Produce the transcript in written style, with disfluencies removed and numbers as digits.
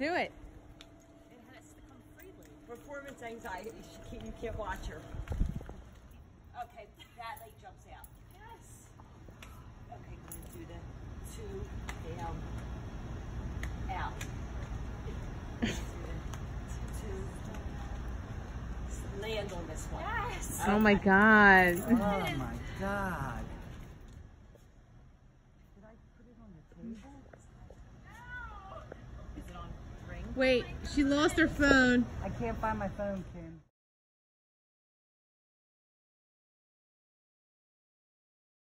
Do it. It has to come freely. Performance anxiety. You can't watch her. Okay, that leg jumps out. Yes. Okay, I'm gonna do the 2 down, out. Do the 2, land on this one. Yes. Oh my God. Oh my God. Did I put it on the table? Is it on ring? Wait, she lost her phone. I can't find my phone, Kim.